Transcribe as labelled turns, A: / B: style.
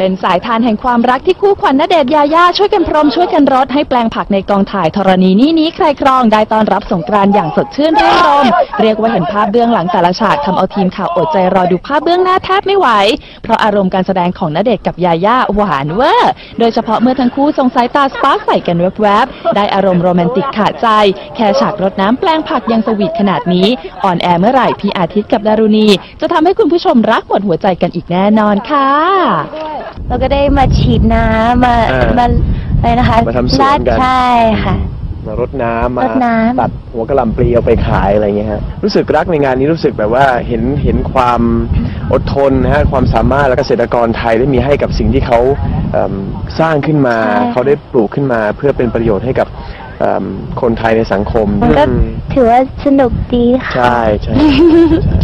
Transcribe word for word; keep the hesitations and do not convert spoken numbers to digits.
A: เป็นสายทานแห่งความรักที่คู่ขวัญณเดชน์ยาย่าช่วยกันพรมช่วยกันรดให้แปลงผักในกองถ่ายธรณีนี้นี้ใครครองได้ต้อนรับสงกรานต์อย่างสดชื่นรื่นรมเรียกว่าเห็นภาพเบื้องหลังแต่ละฉากทำเอาทีมข่าวอดใจรอดูภาพเบื้องหน้าแทบไม่ไหวเพราะอารมณ์การแสดงของณเดชน์กับยาย่าหวานเวอร์โดยเฉพาะเมื่อทั้งคู่ส่งสายตาสปาร์คใส่กันแวบๆได้อารมณ์โรแมนติกขาดใจแค่ฉากรดน้ำแปลงผักยังสวีทขนาดนี้ออนแอร์เมื่อไหร่พี่อาทิตย์กับดารุณีจะทำให้คุณผู้ชมรักหมดหัวใจกันอีกแน่นอนค่ะ
B: เราก็ได้มาฉีดน้ำมามาอะไรนะคะ
C: มาทำสวนกัน
B: ใช่ค่ะ
C: มารดน้ำมาตัดหัวกระหล่ำปลีเอาไปขายอะไรเงี้ยฮะรู้สึกรักในงานนี้รู้สึกแบบว่าเห็นเห็นความอดทนนะฮะความสามารถและเกษตรกรไทยได้มีให้กับสิ่งที่เขาสร้างขึ้นมาเขาได้ปลูกขึ้นมาเพื่อเป็นประโยชน์ให้กับคนไทยในสังคม
B: ก็ถือว่าสนุกดีค่ะ
C: ใช่ใช่